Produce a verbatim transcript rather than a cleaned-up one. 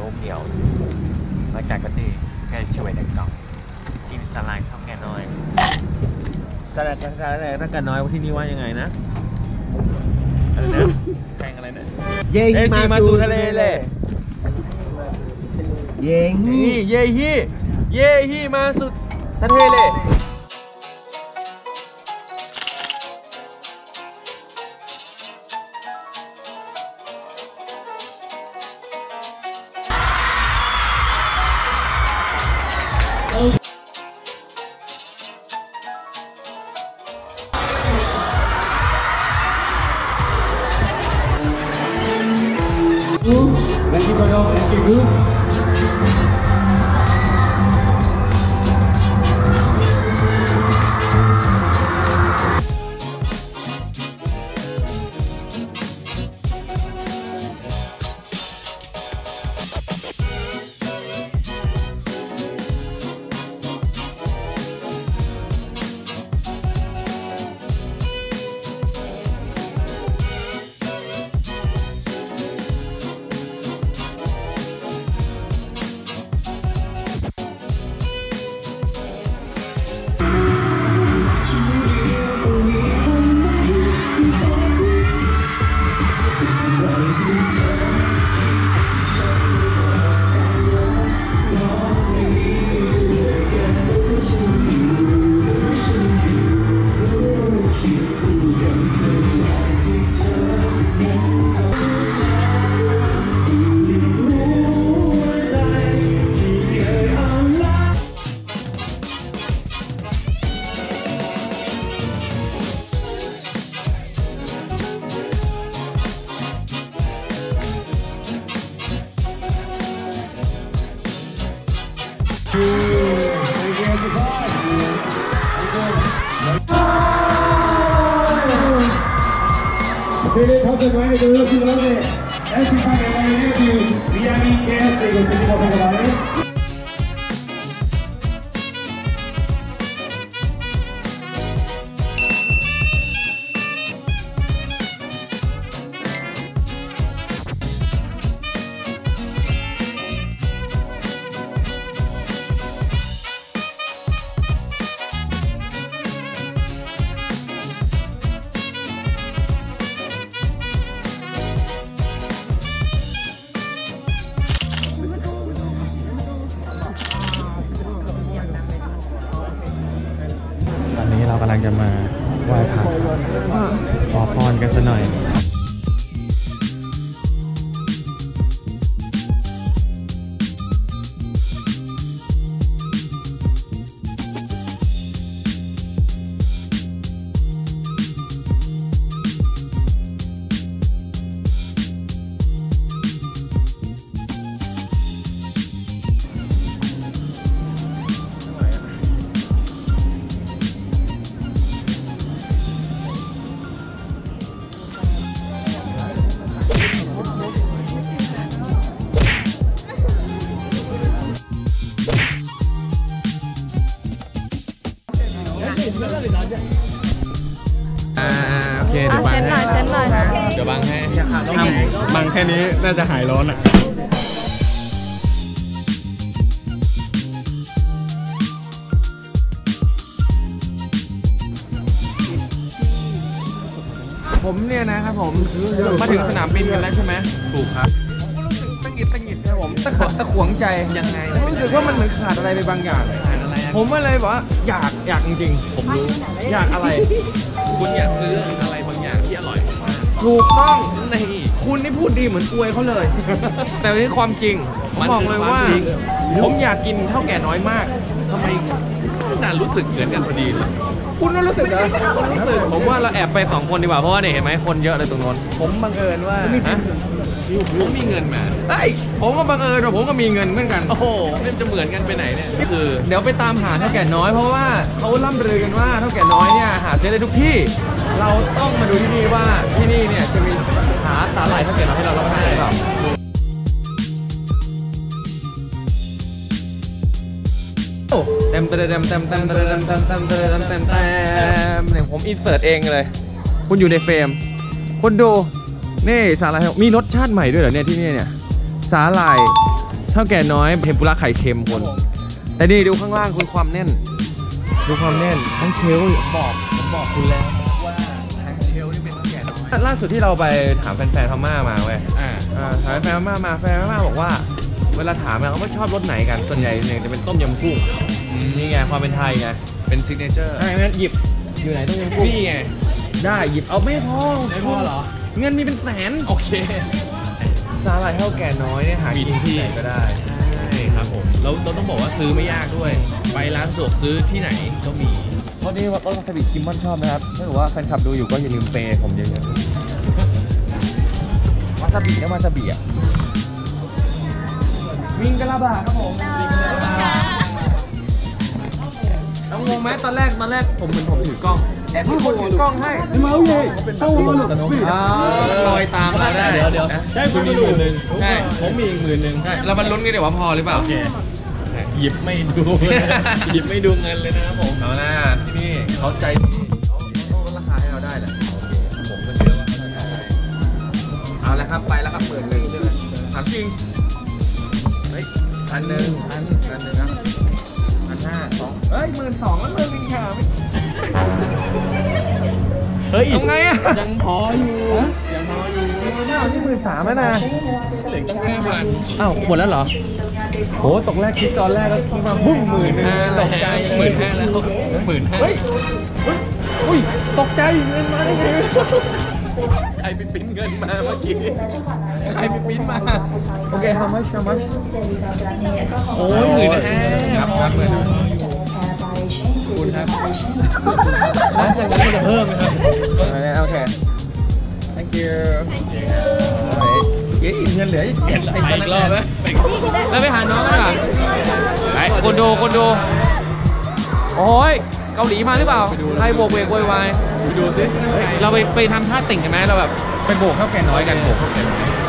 รูปเดียวรายการก็ดีแค่ช่วยเด็กกล่องกินสลายเท่าแก่น้อยสลายสลายเท่าแก่น้อยที่นี่ว่ายังไงนะอะไรนะแข่งอะไรนะเย่ฮีมาสู่ทะเลเลยเย่ฮีเย่ฮีเย่ฮีมาสู่ทะเลเลยLagi pada S B Group. Feliz Taokaenoi de los jugadores S B Five Miami Gas de los equipos jugadores.เรากำลังจะมาไหว้พระขอพรกันสักหน่อยอ่าโอเคเดี๋ยวบังให้เดี๋ยวบังให้บังแค่นี้น่าจะหายร้อนอ่ะผมเนี่ยนะครับผมมาถึงสนามบินกันแล้วใช่ไหมถูกครับผมก็รู้สึกตังหิดตังหิดนะผมตะขัดตะขวงใจยังไงรู้สึกว่ามันเหมือนขาดอะไรไปบางอย่างผมก็เลยบอกว่าอยากอยากจริงๆผมรู้อยากอะไรคุณอยากซื้ออะไรบางอย่างที่อร่อยมากถูกต้องนี่คุณนี่พูดดีเหมือนอวยเขาเลยแต่นี่ความจริงผมบอกเลยว่าผมอยากกินเท่าแก่น้อยมากทำไมน่ารู้สึกเหมือนกันพอดีเลยคุณน่ารู้สึกเหรอรู้สึกผมว่าเราแอบไปสองคนดีกว่าเพราะว่าเนี่ยเห็นไหมคนเยอะเลยตรงนั้นผมบังเอิญว่าผมมีเงินมาไอ้ผมก็บังเอิญว่าผมก็มีเงินเหมือนกันโอ้โหนี่จะเหมือนกันไปไหนเนี่ยนี่คือเดี๋ยวไปตามหาเท่าแก่น้อยเพราะว่าเขาล่ำลือกันว่าเท่าแก่น้อยเนี่ยหาซื้อได้ทุกที่เราต้องมาดูที่นี่ว่าที่นี่เนี่ยจะมีหาสาหร่ายเท่าแก่น้อยให้เรารับประทานได้หรือเปล่าเต็มเต็มเต็มเต็มเต็มเต็มเต็มเต็มเต็มเต็มเต็มเต็มเนี่ยผมอินเสิร์ตเองเลยคุณอยู่ในเฟรมคุณดูนี่สาหร่ายมีรสชาติใหม่ด้วยเหรอเนี่ยที่นี่เนี่ยสาหร่ายเท่าแก่น้อยเทมปุระไข่เค็มคนแต่นี่ดูข้างล่างคือความแน่นดูความแน่นทั้งเชลล์บอกผมบอกคุณแล้วว่าทั้งเชลล์นี่เป็นเท่าแก่น้อยล่าสุดที่เราไปถามแฟนๆพม่ามาเว้ยอ่าถามแฟนพม่ามาแฟนพม่าบอกว่าเวลาถามเขาไม่ชอบรสไหนกันส่วนใหญ่เนี่ยจะเป็นต้มยำกุ้งนี่ไงความเป็นไทยไงเป็นซิกเนเจอร์ใช่งั้นหยิบอยู่ไหนต้มยำกุ้งนี่ไงได้หยิบเอาไม่พอไม่พอเหรอเงินมีเป็นแสนโอเคซาลายเท่าแก่น้อยเนี่ยหากินที่ไหนก็ได้ใช่ครับผมแล้วเราต้องบอกว่าซื้อไม่ยากด้วยไปร้านสะดวกซื้อที่ไหนก็มีเพราะนี่ว่าต้นวาซาบิคิมมอนชอบนะครับถ้าเกิดว่าแฟนคลับดูอยู่ก็อย่าลืมเปย์ผมเยอะๆวาซาบินะวาซาบิอ่ะมิงกะลาบะครับผมมิงกะลาบะน้องงงไหมตอนแรกตอนแรกผมเหมือนผมถือกล้องแอบมีคนถือกล้องให้เมาเลยโต้ตลกลอยตามมาได้เดี๋ยวเดี๋ยวใช่คุณมีหมื่นหนึ่งใช่ผมมีอีกหมื่นหนึ่งใช่เรามาลุ้นกันเดี๋ยวว่าพอหรือเปล่าโอเคหยิบไม่ดูหยิบไม่ดูเงินเลยนะครับผมเอาหน้าที่นี่เขาใจดีเขาลดราคาให้เราได้แหละผมก็เชื่อว่าเขาจะได้เอาละครับไปแล้วครับหมื่นหนึ่งถามจริงเฮ้ยพันหนึ่งพันพันหนึ่งนะพันห้าสองเฮ้ยหมื่นสองแล้วหมื่นหนึ่งค่ะเฮ้ยทำไงอ่ะยังพออยู่ยังพออยู่นี่หมื่นสามแล้วนะเหลือตั้งห้าพันอ้าวหมดแล้วเหรอโหตกแรกคิดตอนแรกแล้วคิดมาบุ้งหมื่นห้าตกใจหมื่นห้าแล้วหมื่นห้าเฮ้ยอุ้ยตกใจเงินมาได้ไงใครไปปิ้นเงินมาเมื่อกี้ใครไปปิ้นมาโอเค how much how much โอ้ยหมื่นห้าครับครับหมื่นคุณครับแล้วจะงั้นจะเพิ่มไหมครับโอเค thank you เย้เงินเหลือเจ็ดอีกรอบไหมแล้วไปหาน้องกันหรอไปคนดูคนดูโอ้ยเกาหลีมาหรือเปล่าไทยโบกเวกโวยวายไปดูสิเราไปไปทำท่าติ่งกันไหมเราแบบไปโบกข้าวแก่น้อยกันโบกข้าวแก่น้อย